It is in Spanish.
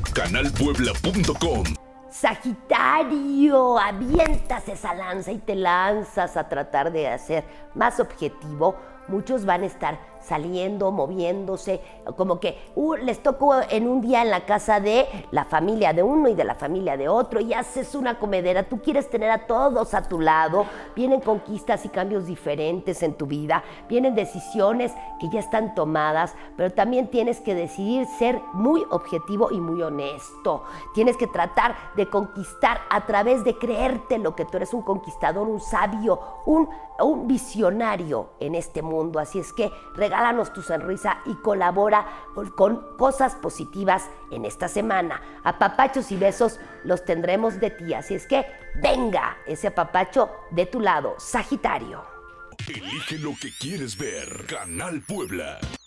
canalpuebla.com. Sagitario, avientas esa lanza y te lanzas a tratar de hacer más objetivo. Muchos van a estar saliendo, moviéndose, como que les tocó en un día en la casa de la familia de uno y de la familia de otro y haces una comedera. Tú quieres tener a todos a tu lado. Vienen conquistas y cambios diferentes en tu vida. Vienen decisiones que ya están tomadas, pero también tienes que decidir ser muy objetivo y muy honesto. Tienes que tratar de conquistar a través de creerte lo que tú eres, un conquistador, un sabio, un visionario en este mundo. Así es que regálanos tu sonrisa y colabora con cosas positivas en esta semana. Apapachos y besos los tendremos de ti. Así es que venga ese apapacho de tu lado, Sagitario. Elige lo que quieres ver. Canal Puebla.